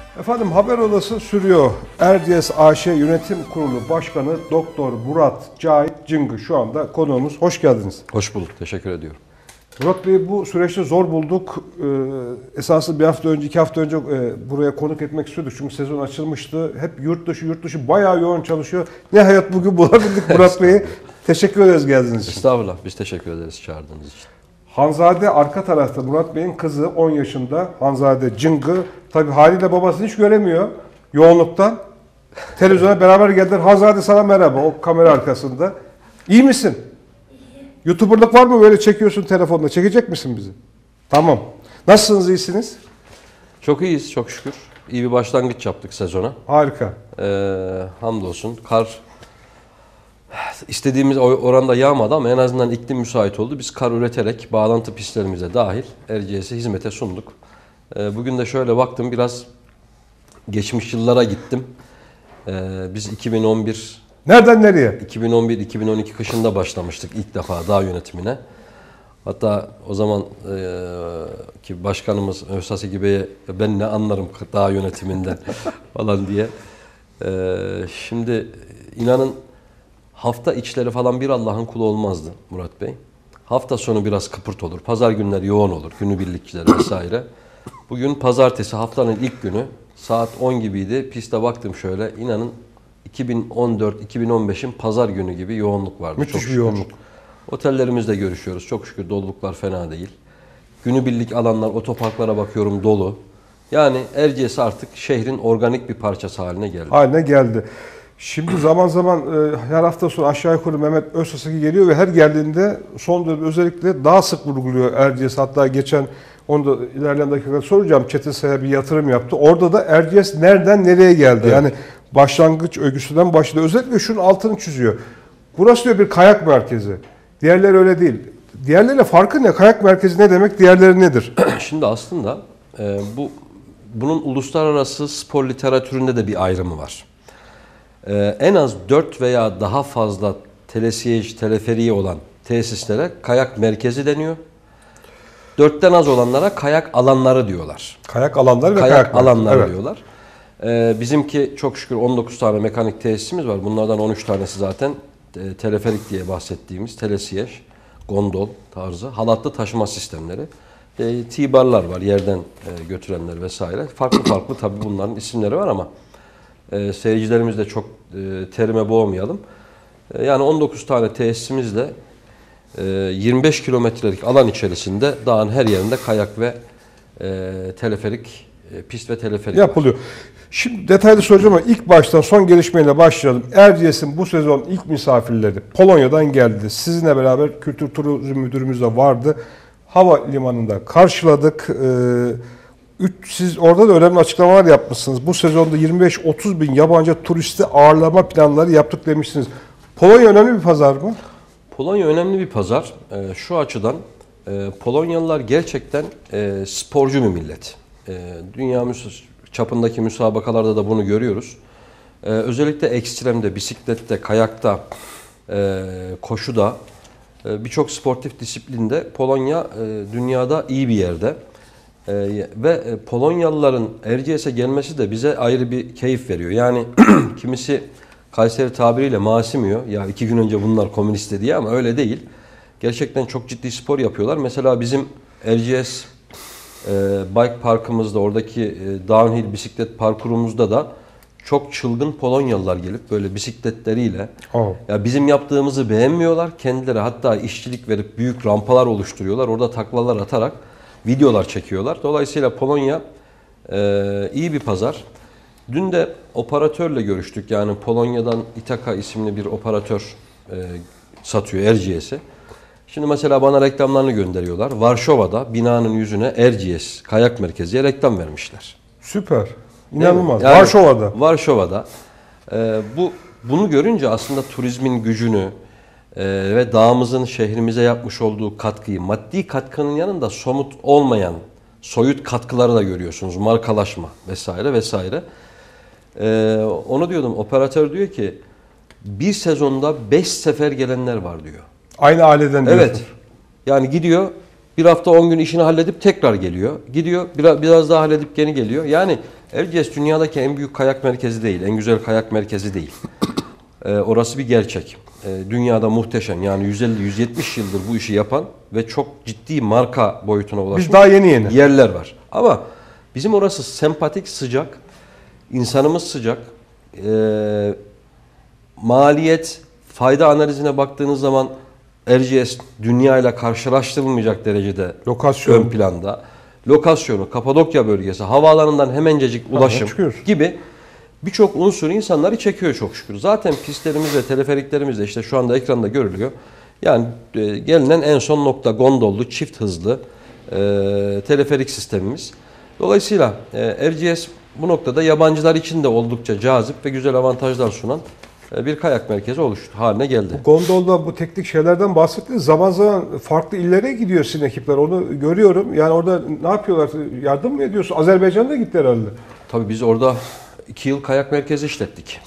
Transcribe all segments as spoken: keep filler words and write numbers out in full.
Efendim haber odası sürüyor. Erciyes A Ş Yönetim Kurulu Başkanı Doktor Murat Cahit Cıngı şu anda konuğumuz. Hoş geldiniz. Hoş bulduk. Teşekkür ediyorum. Murat Bey bu süreçte zor bulduk. Ee, esasında bir hafta önce, iki hafta önce e, buraya konuk etmek istiyorduk. Çünkü sezon açılmıştı. Hep yurt dışı, yurt dışı bayağı yoğun çalışıyor. Nihayet bugün bulabildik Murat Bey'i. Teşekkür ederiz geldiğiniz için. Estağfurullah. Biz teşekkür ederiz çağırdığınız için. Hanzade arka tarafta Murat Bey'in kızı on yaşında. Hanzade Cıngı. Tabii haliyle babasını hiç göremiyor yoğunluktan. Televizyona beraber geldiler. Hanzade sana merhaba o kamera arkasında. İyi misin? YouTuber'lık var mı? Böyle çekiyorsun telefonla. Çekecek misin bizi? Tamam. Nasılsınız? İyisiniz? Çok iyiyiz çok şükür. İyi bir başlangıç yaptık sezona. Harika. Ee, hamdolsun. Kar istediğimiz oranda yağmadı ama en azından iklim müsait oldu. Biz kar üreterek bağlantı pistlerimize dahil Erciyes'e hizmete sunduk. Ee, bugün de şöyle baktım biraz geçmiş yıllara gittim. Ee, biz iki bin on bir Nereden nereye? iki bin on bir iki bin on iki kışında başlamıştık ilk defa dağ yönetimine. Hatta o zaman e, ki başkanımız Özsaseki Bey'e ben ne anlarım dağ yönetiminden falan diye. E, şimdi inanın hafta içleri falan bir Allah'ın kulu olmazdı Murat Bey. Hafta sonu biraz kıpırt olur. Pazar günleri yoğun olur. Günübirlikçiler vesaire. Bugün pazartesi haftanın ilk günü saat on gibiydi. Piste baktım şöyle inanın iki bin on dört iki bin on beşin pazar günü gibi yoğunluk vardı. Müthiş bir yoğunluk. Otellerimizle görüşüyoruz. Çok şükür doluluklar fena değil. Günübirlik alanlar, otoparklara bakıyorum dolu. Yani Erciyes artık şehrin organik bir parçası haline geldi. Haline geldi. Şimdi zaman zaman e, her hafta sonu aşağı yukarı Mehmet Özsaseki geliyor ve her geldiğinde son dönemde özellikle daha sık vurguluyor Erciyes. Hatta geçen onu da ilerleyen dakikada soracağım. Çetin Say'a bir yatırım yaptı. Orada da Erciyes nereden nereye geldi? Evet. Yani başlangıç öyküsünden başladı. Özellikle şunun altını çiziyor. Burası diyor bir kayak merkezi. Diğerleri öyle değil. Diğerleriyle farkı ne? Kayak merkezi ne demek? Diğerleri nedir? Şimdi aslında e, bu bunun uluslararası spor literatüründe de bir ayrımı var. E, en az dört veya daha fazla telesiyej, teleferiği olan tesislere kayak merkezi deniyor. Dörtten az olanlara kayak alanları diyorlar. Kayak alanları ve kayak, kayak alanları evet. diyorlar. Ee, bizimki çok şükür on dokuz tane mekanik tesisimiz var. Bunlardan on üç tanesi zaten e, teleferik diye bahsettiğimiz telesiyej, gondol tarzı, halatlı taşıma sistemleri. E, T-barlar var, yerden e, götürenler vesaire. Farklı farklı tabii bunların isimleri var ama e, seyircilerimiz de çok e, terime boğmayalım. E, yani on dokuz tane tesisimizle e, yirmi beş kilometrelik alan içerisinde dağın her yerinde kayak ve e, teleferik, e, pist ve teleferik yapılıyor. var. Şimdi detaylı soracağım ama ilk baştan son gelişmeyle başlayalım. Erciyes'in bu sezon ilk misafirleri Polonya'dan geldi. Sizinle beraber Kültür Turizm Müdürümüz de vardı. Havalimanında karşıladık. Ee, siz orada da önemli açıklamalar yapmışsınız. Bu sezonda yirmi beş otuz bin yabancı turisti ağırlama planları yaptık demişsiniz. Polonya önemli bir pazar mı? Polonya önemli bir pazar. Ee, şu açıdan e, Polonyalılar gerçekten e, sporcu bir millet. E, dünya çapındaki müsabakalarda da bunu görüyoruz. Ee, özellikle ekstremde, bisiklette, kayakta, e, koşuda e, birçok sportif disiplinde Polonya e, dünyada iyi bir yerde. E, ve e, Polonyalıların Erciyes'e gelmesi de bize ayrı bir keyif veriyor. Yani kimisi Kayseri tabiriyle masimiyor. Ya iki gün önce bunlar komünist diye ama öyle değil. Gerçekten çok ciddi spor yapıyorlar. Mesela bizim Erciyes e, bike parkımızda, oradaki e, downhill bisiklet parkurumuzda da çok çılgın Polonyalılar gelip böyle bisikletleriyle oh. ya bizim yaptığımızı beğenmiyorlar. Kendileri hatta işçilik verip büyük rampalar oluşturuyorlar. Orada taklalar atarak videolar çekiyorlar. Dolayısıyla Polonya e, iyi bir pazar. Dün de operatörle görüştük. Yani Polonya'dan Itaka isimli bir operatör e, satıyor Erciyes'e. Şimdi mesela bana reklamlarını gönderiyorlar. Varşova'da binanın yüzüne Erciyes Kayak Merkezi'ye reklam vermişler. Süper. İnanılmaz. Yani, Varşova'da. Varşova'da. E, bu bunu görünce aslında turizmin gücünü e, ve dağımızın şehrimize yapmış olduğu katkıyı, maddi katkının yanında somut olmayan soyut katkıları da görüyorsunuz. Markalaşma vesaire vesaire. E, onu diyordum. Operatör diyor ki bir sezonda beş sefer gelenler var diyor. Aynı aileden diyorsun. Evet. Yani gidiyor bir hafta on gün işini halledip tekrar geliyor. Gidiyor biraz, biraz daha halledip geri geliyor. Yani Erciyes dünyadaki en büyük kayak merkezi değil, en güzel kayak merkezi değil. Ee, orası bir gerçek. Ee, dünyada muhteşem, yani yüz elli yüz yetmiş yıldır bu işi yapan ve çok ciddi marka boyutuna ulaşmış Biz daha yeni yeni. yerler var. Ama bizim orası sempatik, sıcak, insanımız sıcak. Ee, maliyet, fayda analizine baktığınız zaman Erciyes dünya ile karşılaştırılmayacak derecede Lokasyon. ön planda. Lokasyonu, Kapadokya bölgesi, havaalanından hemencecik ulaşım çıkıyorsun. gibi birçok unsur insanları çekiyor çok şükür. Zaten pistlerimiz ve teleferiklerimiz de işte şu anda ekranda görülüyor. Yani e, gelinen en son nokta gondollu, çift hızlı e, teleferik sistemimiz. Dolayısıyla e, Erciyes bu noktada yabancılar için de oldukça cazip ve güzel avantajlar sunan e, bir kayak merkezi oluştu, haline geldi. Gondolda bu teknik şeylerden bahsettiniz. Zaman zaman farklı illere gidiyor sizin ekipler. Onu görüyorum. Yani orada ne yapıyorlar? Yardım mı ediyorsun? Azerbaycan'da gitti herhalde. Tabii biz orada iki yıl kayak merkezi işlettik.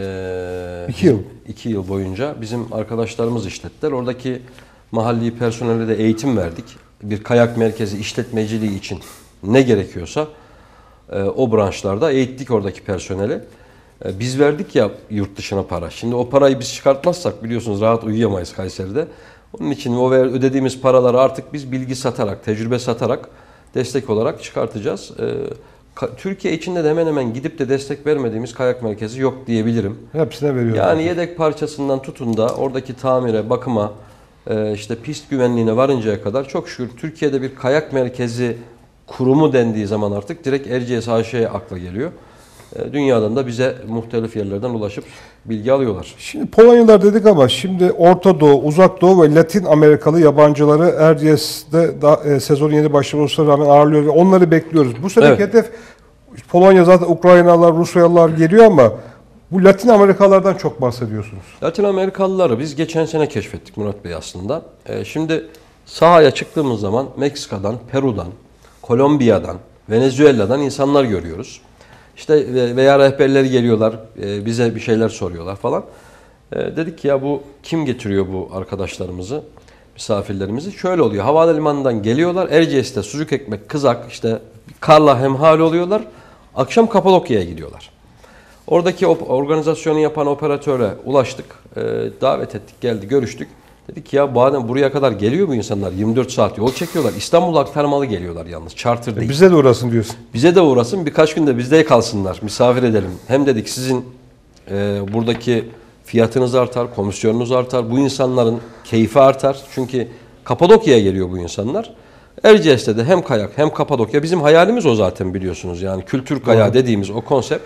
Ee, İki yıl? iki yıl boyunca bizim arkadaşlarımız işlettiler. Oradaki mahalli personele de eğitim verdik. Bir kayak merkezi işletmeciliği için ne gerekiyorsa e, o branşlarda eğittik oradaki personeli. E, biz verdik ya yurt dışına para. Şimdi o parayı biz çıkartmazsak biliyorsunuz rahat uyuyamayız Kayseri'de. Onun için o ödediğimiz paraları artık biz bilgi satarak, tecrübe satarak destek olarak çıkartacağız. E, Türkiye içinde de hemen hemen gidip de destek vermediğimiz kayak merkezi yok diyebilirim. Hepsine veriyorlar. Yani yedek parçasından tutun da oradaki tamire, bakıma, e, işte pist güvenliğine varıncaya kadar çok şükür Türkiye'de bir kayak merkezi kurumu dendiği zaman artık direkt Erciyes A Ş'ye akla geliyor. E, dünyadan da bize muhtelif yerlerden ulaşıp bilgi alıyorlar. Şimdi Polonyalılar dedik ama şimdi Orta Doğu, Uzak Doğu ve Latin Amerikalı yabancıları Erciyes'te da, e, sezonun yeni başlamasına rağmen ağırlıyor ve onları bekliyoruz. Bu sene Evet. hedef Polonya, zaten Ukraynalılar, Rusyalılar geliyor ama bu Latin Amerikalılardan çok bahsediyorsunuz. Latin Amerikalıları biz geçen sene keşfettik Murat Bey aslında. E, şimdi sahaya çıktığımız zaman Meksika'dan, Peru'dan, Kolombiya'dan, Venezuela'dan insanlar görüyoruz. İşte veya rehberleri geliyorlar, e, bize bir şeyler soruyorlar falan. E, dedik ki ya bu kim getiriyor bu arkadaşlarımızı, misafirlerimizi? Şöyle oluyor, havalimanından geliyorlar, Erciyes'te sucuk ekmek, kızak, işte karla hemhal oluyorlar. Akşam Kapadokya'ya gidiyorlar. Oradaki organizasyonu yapan operatöre ulaştık, e, davet ettik, geldi, görüştük. Dedik ki ya madem buraya kadar geliyor bu insanlar, yirmi dört saat yol çekiyorlar. İstanbul aktarmalı geliyorlar yalnız, charter değil. Bize de uğrasın diyorsun. Bize de uğrasın, birkaç gün de bizde kalsınlar, misafir edelim. Hem dedik sizin e, buradaki fiyatınız artar, komisyonunuz artar, bu insanların keyfi artar. Çünkü Kapadokya'ya geliyor bu insanlar. Erciyes'te de hem kayak hem Kapadokya, bizim hayalimiz o zaten biliyorsunuz. Yani kültür kayağı dediğimiz o konsept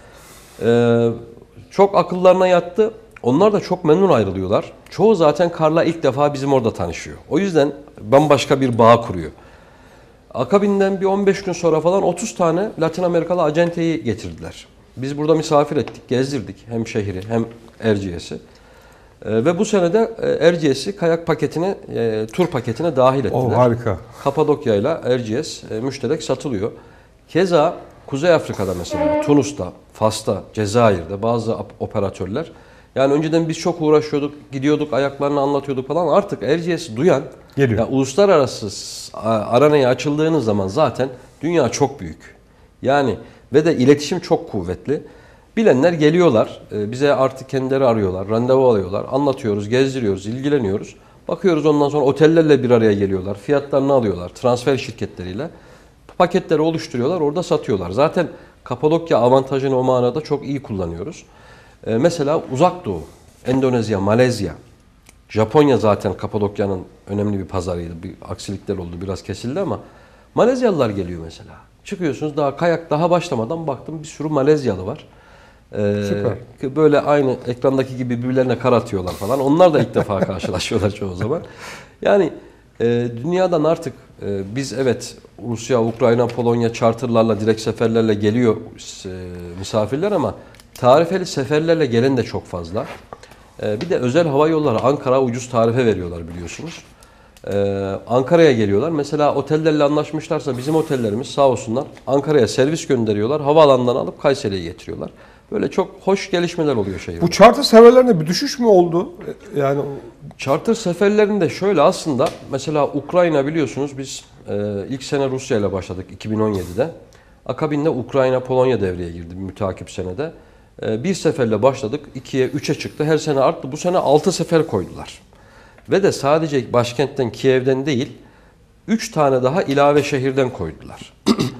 e, çok akıllarına yattı. Onlar da çok memnun ayrılıyorlar. Çoğu zaten karla ilk defa bizim orada tanışıyor. O yüzden bambaşka bir bağ kuruyor. Akabinden bir on beş gün sonra falan otuz tane Latin Amerikalı acenteyi getirdiler. Biz burada misafir ettik, gezdirdik hem şehri hem Erciyes'i. Ee, ve bu sene de Erciyes'i kayak paketine, e, tur paketine dahil ettiler. Oh, harika. Kapadokya ile Erciyes e, müşterek satılıyor. Keza Kuzey Afrika'da mesela, Tunus'ta, Fas'ta, Cezayir'de bazı operatörler, yani önceden biz çok uğraşıyorduk, gidiyorduk, ayaklarını anlatıyorduk falan. Artık Erciyes'i duyan, geliyor. Ya, uluslararası aranaya açıldığınız zaman zaten dünya çok büyük. Yani ve de iletişim çok kuvvetli. Bilenler geliyorlar, bize artık kendileri arıyorlar, randevu alıyorlar, anlatıyoruz, gezdiriyoruz, ilgileniyoruz. Bakıyoruz ondan sonra otellerle bir araya geliyorlar, fiyatlarını alıyorlar, transfer şirketleriyle. Paketleri oluşturuyorlar, orada satıyorlar. Zaten Kapadokya avantajını o manada çok iyi kullanıyoruz. Ee, mesela Uzak Doğu, Endonezya, Malezya, Japonya zaten Kapadokya'nın önemli bir pazarıydı. Bir aksilikler oldu, biraz kesildi ama Malezyalılar geliyor mesela. Çıkıyorsunuz, daha kayak daha başlamadan baktım bir sürü Malezyalı var. Ee, Süper. Böyle aynı ekrandaki gibi birbirlerine kar atıyorlar falan. Onlar da ilk defa karşılaşıyorlar çoğu zaman. Yani e, dünyadan artık e, biz evet Rusya, Ukrayna, Polonya charterlarla, direkt seferlerle geliyor e, misafirler ama tarifeli seferlerle gelen de çok fazla. E, bir de özel hava yolları Ankara ucuz tarife veriyorlar biliyorsunuz. Ee, Ankara'ya geliyorlar. Mesela otellerle anlaşmışlarsa bizim otellerimiz sağ olsunlar Ankara'ya servis gönderiyorlar. Havaalanından alıp Kayseri'ye getiriyorlar. Böyle çok hoş gelişmeler oluyor şehirde. Bu charter seferlerinde bir düşüş mü oldu? Yani charter seferlerinde şöyle aslında mesela Ukrayna biliyorsunuz biz e, ilk sene Rusya ile başladık iki bin on yedide. Akabinde Ukrayna, Polonya devreye girdi müteakip senede. Bir seferle başladık, ikiye, üçe çıktı. Her sene arttı. Bu sene altı sefer koydular. Ve de sadece başkentten, Kiev'den değil, üç tane daha ilave şehirden koydular.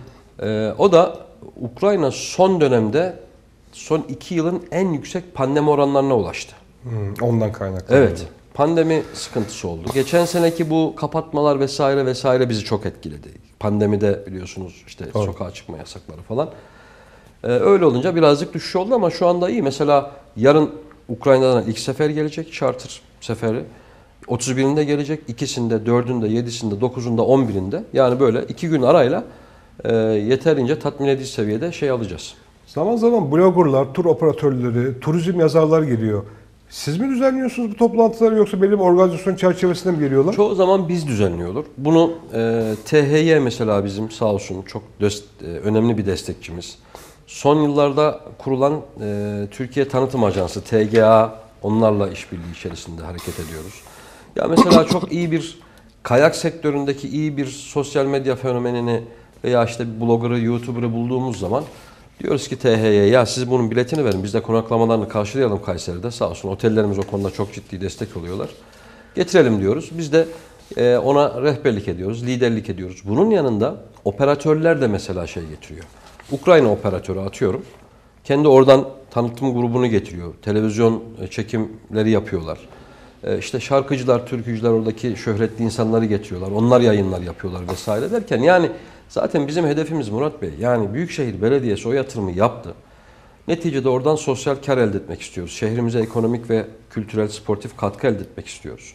O da Ukrayna son dönemde, son iki yılın en yüksek pandemi oranlarına ulaştı. Hmm, ondan kaynaklı. Evet. Pandemi sıkıntısı oldu. Geçen seneki bu kapatmalar vesaire vesaire bizi çok etkiledi. Pandemide biliyorsunuz işte Doğru. sokağa çıkma yasakları falan. Ee, öyle olunca birazcık düşüş oldu ama şu anda iyi. Mesela yarın Ukrayna'dan ilk sefer gelecek, charter seferi. otuz birinde gelecek, ikisinde, dördünde, yedisinde, dokuzunda, on birinde. Yani böyle iki gün arayla e, yeterince tatmin edici seviyede şey alacağız. Zaman zaman bloggerlar, tur operatörleri, turizm yazarlar geliyor. Siz mi düzenliyorsunuz bu toplantıları yoksa belli bir organizasyon çerçevesinde mi geliyorlar? Çoğu zaman biz düzenliyoruz. Bunu e, T H Y mesela bizim sağ olsun çok dest, e, önemli bir destekçimiz. Son yıllarda kurulan e, Türkiye Tanıtım Ajansı T G A, onlarla işbirliği içerisinde hareket ediyoruz. Ya mesela çok iyi bir kayak sektöründeki iyi bir sosyal medya fenomenini veya işte bir blogger'ı, YouTuber'ı bulduğumuz zaman diyoruz ki T H Y'ye ya siz bunun biletini verin, biz de konaklamalarını karşılayalım Kayseri'de. Sağ olsun otellerimiz o konuda çok ciddi destek oluyorlar. Getirelim diyoruz. Biz de e, ona rehberlik ediyoruz, liderlik ediyoruz. Bunun yanında operatörler de mesela şey getiriyor. Ukrayna operatörü atıyorum. Kendi oradan tanıtım grubunu getiriyor. Televizyon çekimleri yapıyorlar. E, işte şarkıcılar, türkücüler oradaki şöhretli insanları getiriyorlar. Onlar yayınlar yapıyorlar vesaire derken yani zaten bizim hedefimiz Murat Bey. Yani Büyükşehir Belediyesi o yatırımı yaptı. Neticede oradan sosyal kar elde etmek istiyoruz. Şehrimize ekonomik ve kültürel, sportif katkı elde etmek istiyoruz.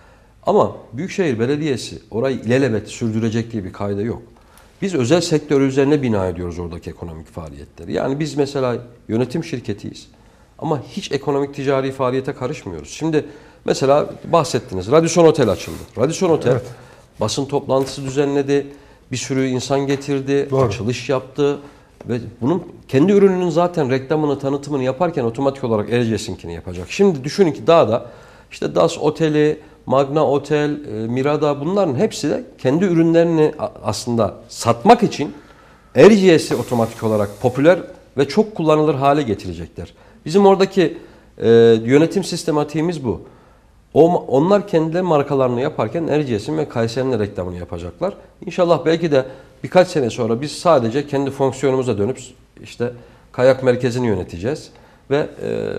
Ama Büyükşehir Belediyesi orayı ilelebet sürdürecek diye bir kayda yok. Biz özel sektör üzerine bina ediyoruz oradaki ekonomik faaliyetleri. Yani biz mesela yönetim şirketiyiz. Ama hiç ekonomik ticari faaliyete karışmıyoruz. Şimdi mesela bahsettiniz. Radisson Otel açıldı. Radisson Otel evet. basın toplantısı düzenledi. Bir sürü insan getirdi. Doğru. Açılış yaptı. Ve bunun kendi ürününün zaten reklamını, tanıtımını yaparken otomatik olarak Erciyes'inkini yapacak. Şimdi düşünün ki daha da işte D A S Oteli, Magna Otel, Mirada bunların hepsi de kendi ürünlerini aslında satmak için Erciyes'i otomatik olarak popüler ve çok kullanılır hale getirecekler. Bizim oradaki e, yönetim sistematiğimiz bu. O, onlar kendileri markalarını yaparken Erciyes'in ve Kayseri'nin reklamını yapacaklar. İnşallah belki de birkaç sene sonra biz sadece kendi fonksiyonumuza dönüp işte kayak merkezini yöneteceğiz. Ve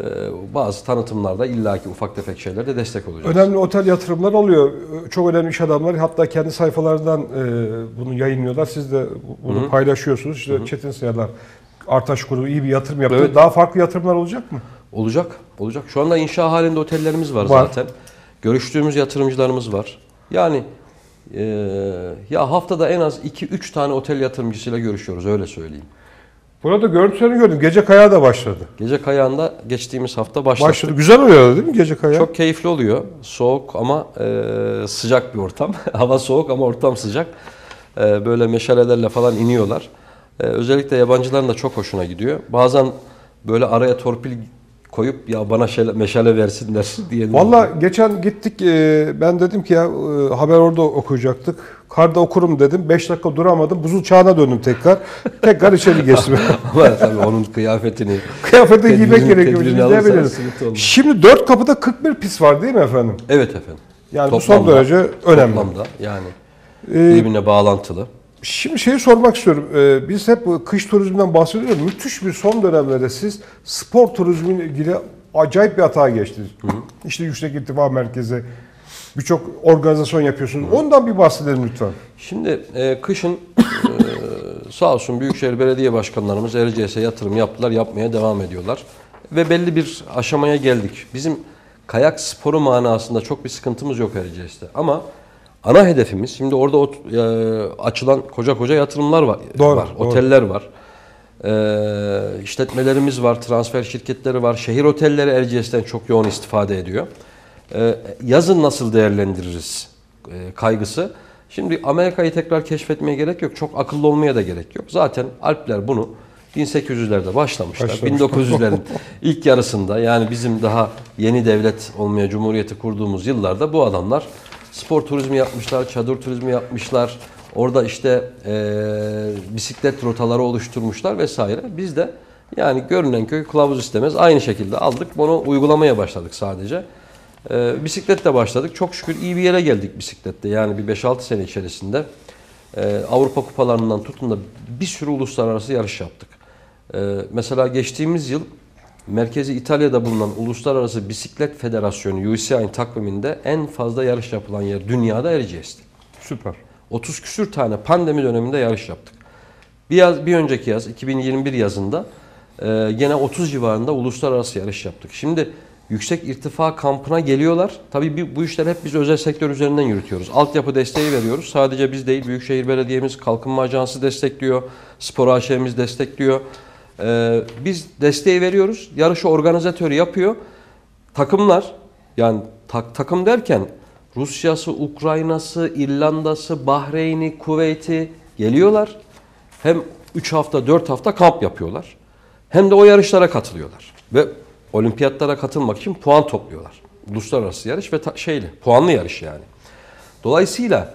e, bazı tanıtımlarda illaki ufak tefek şeylerde destek olacağız. Önemli otel yatırımlar oluyor. Çok önemli iş adamları hatta kendi sayfalarından e, bunu yayınlıyorlar. Siz de bunu Hı-hı. paylaşıyorsunuz. İşte Hı-hı. Çetin Sayarlar, Artaş Grubu iyi bir yatırım yaptı. Evet. Daha farklı yatırımlar olacak mı? Olacak. Olacak. Şu anda inşa halinde otellerimiz var, var. zaten. Görüştüğümüz yatırımcılarımız var. Yani e, ya haftada en az iki üç tane otel yatırımcısıyla görüşüyoruz, öyle söyleyeyim. Burada görüntülerini gördüm. Gece kayağı da başladı. Gece kayağında geçtiğimiz hafta başladı. Başladı. Güzel oluyor değil mi gece kayağı? Çok keyifli oluyor. Soğuk ama e, sıcak bir ortam. Hava soğuk ama ortam sıcak. E, böyle meşalelerle falan iniyorlar. E, özellikle yabancıların da çok hoşuna gidiyor. Bazen böyle araya torpil koyup ya bana şele, meşale versinler diye. Valla geçen gittik e, ben dedim ki ya e, haber orada okuyacaktık. Karda okurum dedim. beş dakika duramadım. Buzul çağına döndüm tekrar. Tekrar içeri geçtim. Ama tabii onun kıyafetini kıyafetini giymek gerekiyor. Ne biliriz. Şimdi dört kapıda kırk bir pist var değil mi efendim? Evet efendim. Yani toplamda, bu son derece önemli. Toplamda yani birbirine ee, bağlantılı. Şimdi şeyi sormak istiyorum. Ee, biz hep kış turizminden bahsediyoruz. Müthiş bir son dönemlerde siz spor turizmiyle ilgili acayip bir hata geçtiniz. Hı hı. İşte yüksek irtifa merkezi, birçok organizasyon yapıyorsunuz. Hı. Ondan bir bahsedelim lütfen. Şimdi e, kışın e, sağ olsun Büyükşehir Belediye Başkanlarımız Erciyes'e yatırım yaptılar, yapmaya devam ediyorlar. Ve belli bir aşamaya geldik. Bizim kayak sporu manasında çok bir sıkıntımız yok Erciyes'te. Ama ana hedefimiz, şimdi orada o, e, açılan koca koca yatırımlar var, doğru, var doğru. oteller var, e, işletmelerimiz var, transfer şirketleri var, şehir otelleri Erciyes'ten çok yoğun istifade ediyor. E, yazın nasıl değerlendiririz e, kaygısı. Şimdi Amerika'yı tekrar keşfetmeye gerek yok, çok akıllı olmaya da gerek yok. Zaten Alpler bunu bin sekiz yüzlerde başlamışlar. Başlamış. bin dokuz yüzlerin ilk yarısında, yani bizim daha yeni devlet olmaya, cumhuriyeti kurduğumuz yıllarda bu adamlar spor turizmi yapmışlar, çadır turizmi yapmışlar. Orada işte e, bisiklet rotaları oluşturmuşlar vesaire. Biz de yani görünen köy kılavuz istemez. Aynı şekilde aldık. Bunu uygulamaya başladık sadece. E, bisikletle başladık. Çok şükür iyi bir yere geldik bisiklette. Yani bir beş altı sene içerisinde e, Avrupa kupalarından tutun da bir sürü uluslararası yarış yaptık. E, mesela geçtiğimiz yıl merkezi İtalya'da bulunan Uluslararası Bisiklet Federasyonu U C I'nin takviminde en fazla yarış yapılan yer dünyada Erciyes'ti. Süper. otuz küsür tane pandemi döneminde yarış yaptık. Bir, yaz, bir önceki yaz iki bin yirmi bir yazında e, gene otuz civarında uluslararası yarış yaptık. Şimdi yüksek irtifa kampına geliyorlar. Tabii bu işleri hep biz özel sektör üzerinden yürütüyoruz. Altyapı desteği veriyoruz. Sadece biz değil, Büyükşehir Belediye'miz, Kalkınma Ajansı destekliyor, Spor A Ş'miz destekliyor. E, biz desteği veriyoruz. Yarışı organizatörü yapıyor. Takımlar, yani tak, takım derken Rusya'sı, Ukrayna'sı, İrlanda'sı, Bahreyn'i, Kuveyt'i geliyorlar. Hem üç hafta, dört hafta kamp yapıyorlar. Hem de o yarışlara katılıyorlar. Ve olimpiyatlara katılmak için puan topluyorlar. Uluslararası yarış ve ta, şeyli, puanlı yarış yani. Dolayısıyla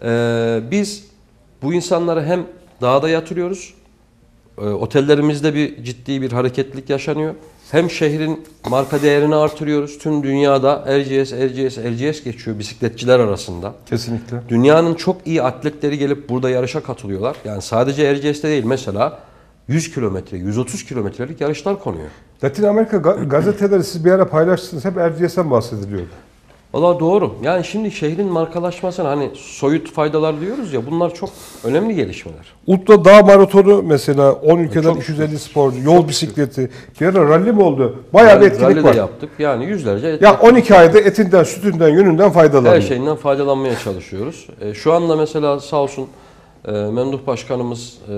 e, biz bu insanları hem dağda yatırıyoruz, e, otellerimizde bir ciddi bir hareketlilik yaşanıyor. Hem şehrin marka değerini artırıyoruz. Tüm dünyada Erciyes, Erciyes, Erciyes geçiyor bisikletçiler arasında. Kesinlikle. Dünyanın çok iyi atletleri gelip burada yarışa katılıyorlar. Yani sadece Erciyes'te değil, mesela yüz kilometre, yüz otuz kilometrelik yarışlar konuyor. Latin Amerika ga- gazeteleri siz bir ara paylaştınız. Hep Erciyes'ten bahsediliyordu. Valla doğru. Yani şimdi şehrin markalaşmasına hani soyut faydalar diyoruz ya, bunlar çok önemli gelişmeler. Ultra Dağ Maratonu mesela on ülkeden Çok iki yüz elli sporcu, yol bisikleti. Bir ara ralli mi oldu? Bayağı bir etkinlik Rally var. de yaptık. Yani yüzlerce etkinlik. Ya on iki ayda etinden, sütünden, yönünden faydalanıyor. Her şeyinden faydalanmaya çalışıyoruz. E, şu anda mesela sağ olsun e, Memduh Başkanımız e,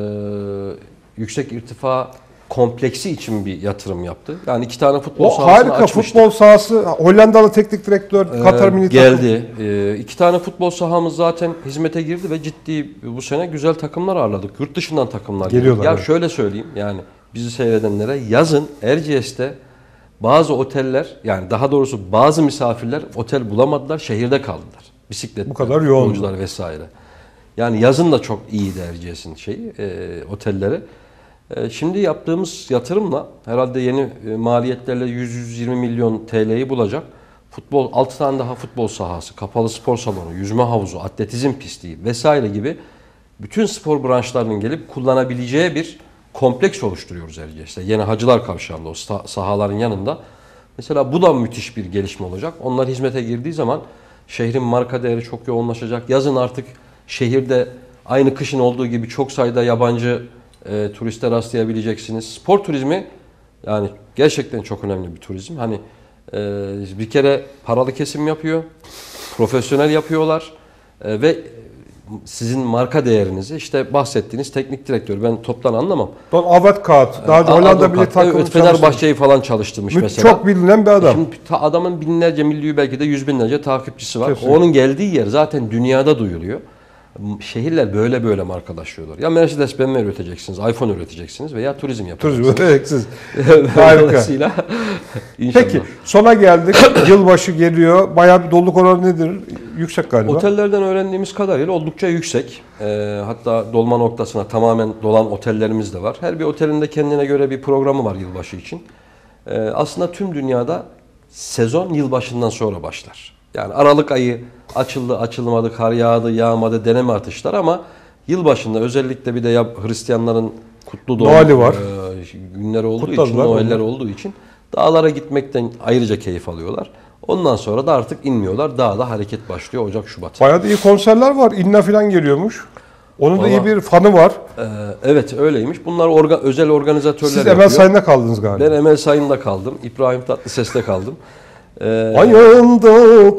yüksek irtifa kompleksi için bir yatırım yaptı. Yani iki tane futbol O sahasını harika açmıştık. futbol sahası, Hollandalı teknik direktör, Ee, Katar milli geldi. Ee, iki tane futbol sahamız zaten hizmete girdi ve ciddi bu sene güzel takımlar ağırladık. Yurt dışından takımlar Geliyorlar, geldi. Ya evet. şöyle söyleyeyim, yani bizi seyredenlere yazın Erciyes'te bazı oteller, yani daha doğrusu bazı misafirler otel bulamadılar, şehirde kaldılar. Bisiklet, Bu kadar yoğun. futbolcular vesaire. Yani yazın da çok iyiydi Erciyes'in şeyi, e, otelleri. E, şimdi yaptığımız yatırımla herhalde yeni e, maliyetlerle yüz yüz yirmi milyon T L'yi bulacak. Futbol, altı tane daha futbol sahası, kapalı spor salonu, yüzme havuzu, atletizm pisti vesaire gibi bütün spor branşlarının gelip kullanabileceği bir kompleks oluşturuyoruz Erciyes'te. Yeni Hacılar Kavşağı'nda o sahaların yanında. Mesela bu da müthiş bir gelişme olacak. Onlar hizmete girdiği zaman şehrin marka değeri çok yoğunlaşacak. Yazın artık şehirde aynı kışın olduğu gibi çok sayıda yabancı e, turiste rastlayabileceksiniz. Spor turizmi yani gerçekten çok önemli bir turizm. Hani e, bir kere paralı kesim yapıyor, profesyonel yapıyorlar e, ve sizin marka değerinizi, işte bahsettiğiniz teknik direktör, ben toptan anlamam. Don Avatkat, daha önce Hollanda milli takımı evet, Fenerbahçe'yi falan çalıştırmış Mü- mesela. Çok bilinen bir adam. Şimdi ta- adamın binlerce, milli belki de yüz binlerce takipçisi var. Kesinlikle. Onun geldiği yer zaten dünyada duyuluyor. Şehirler böyle böyle markalaşıyorlar. Ya Mercedes B M W üreteceksiniz, iPhone üreteceksiniz veya turizm yapacaksınız. Turizm eksiz. Harika. Dolayısıyla inşallah. Peki sona geldik. Yılbaşı geliyor. Bayağı bir doluluk oranı nedir? Yüksek galiba. Otellerden öğrendiğimiz kadarıyla oldukça yüksek. Ee, hatta dolma noktasına tamamen dolan otellerimiz de var. Her bir otelin de kendine göre bir programı var yılbaşı için. Ee, aslında tüm dünyada sezon yılbaşından sonra başlar. Yani Aralık ayı açıldı, açılmadı, kar yağdı, yağmadı, deneme atışlar, ama yılbaşında özellikle bir de ya Hristiyanların kutlu doğum Noel'i var. e, günleri olduğu Kutladılar için, Noel'ler onu. olduğu için dağlara gitmekten ayrıca keyif alıyorlar. Ondan sonra da artık inmiyorlar. Dağda hareket başlıyor Ocak, Şubat. Bayağı da iyi konserler var. İnna falan geliyormuş. Onun da Vallahi- iyi bir fanı var. Ee, evet öyleymiş. Bunlar orga, özel organizatörler Siz yapıyor. Emel Sayın'da kaldınız galiba. Ben Emel Sayın'da kaldım. İbrahim Tatlıses'te kaldım. Ee, Ayağında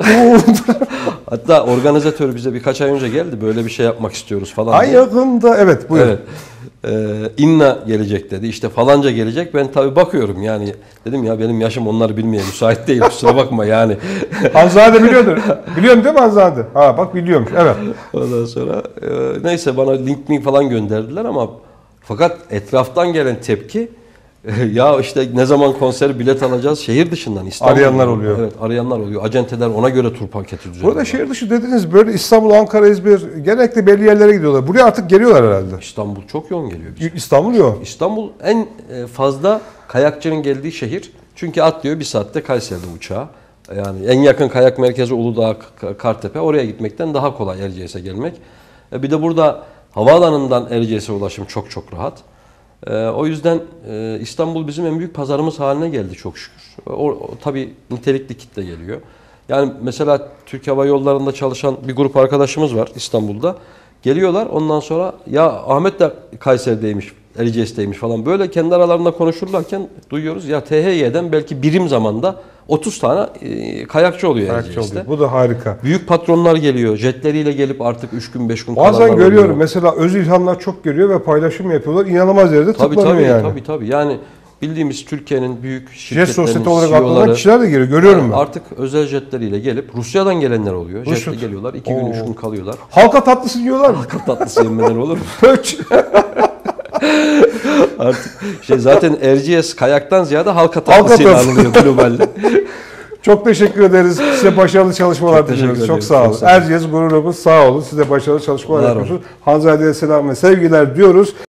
kul. hatta organizatör bize birkaç ay önce geldi. Böyle bir şey yapmak istiyoruz falan diye. Ayağında. Evet buyur. Evet. Ee, İnna gelecek dedi. İşte falanca gelecek. Ben tabii bakıyorum yani. Dedim ya benim yaşım onları bilmeye müsait değil. Kusura bakma yani. Hanzade biliyordur. Biliyorum değil mi Hanzade? Ha bak biliyormuş. Evet. Ondan sonra e, neyse bana link link falan gönderdiler ama fakat etraftan gelen tepki Ya işte ne zaman konser bilet alacağız? Şehir dışından İstanbul. Arayanlar oluyor. Evet, arayanlar oluyor. Acenteler ona göre tur paketi düzenliyor. Burada şehir dışı dediniz, böyle İstanbul, Ankara, İzmir genellikle belli yerlere gidiyorlar. Buraya artık geliyorlar herhalde. İstanbul çok yoğun geliyor bize. İstanbul yok. İstanbul en fazla kayakçının geldiği şehir. Çünkü atlıyor bir saatte Kayseri'de uçağa. Yani en yakın kayak merkezi Uludağ, Kartepe. Oraya gitmekten daha kolay Erciyes'e gelmek. Bir de burada havaalanından Erciyes'e ulaşım çok çok rahat. O yüzden İstanbul bizim en büyük pazarımız haline geldi çok şükür. O, o tabii nitelikli kitle geliyor. Yani mesela Türk Hava Yolları'nda çalışan bir grup arkadaşımız var İstanbul'da. Geliyorlar ondan sonra ya Ahmet de Kayseri'deymiş, Erciyes'teymiş falan. Böyle kendi aralarında konuşurlarken duyuyoruz. Ya T H Y'den belki birim zamanda otuz tane e, kayakçı oluyor Kayakçı Erciyes'te. oluyor. Bu da harika. Büyük patronlar geliyor. Jetleriyle gelip artık üç gün beş gün Bazen kalanlar görüyorum oluyor. mesela öz ilhamlar çok geliyor ve paylaşım yapıyorlar. İnanılmaz derecede Tabii tıklanıyor tabii, yani. tabii tabii. Yani bildiğimiz Türkiye'nin büyük Jet şirketlerinin sosyete olarak C E O'ları adlanan kişiler de geliyor. Görüyorum ben. artık özel jetleriyle gelip Rusya'dan gelenler oluyor. Rusya- Jetle geliyorlar. iki gün, Oo. üç gün kalıyorlar. Halka tatlısı yiyorlar mı? Tatlısı yemeden olur mu? Pöç. Artık şey zaten Erciyes kayaktan ziyade halka Halka tatlısıyla tatlısı. anılıyor globalde. Çok teşekkür ederiz. Size başarılı çalışmalar Çok teşekkür diliyoruz. Çok ederim. sağ olun. Çok sağ olun. Erciyes gururumuz, sağ olun. Size başarılı çalışmalar Var olun. yapıyorsunuz. Hanzade'ye selam ve sevgiler diyoruz.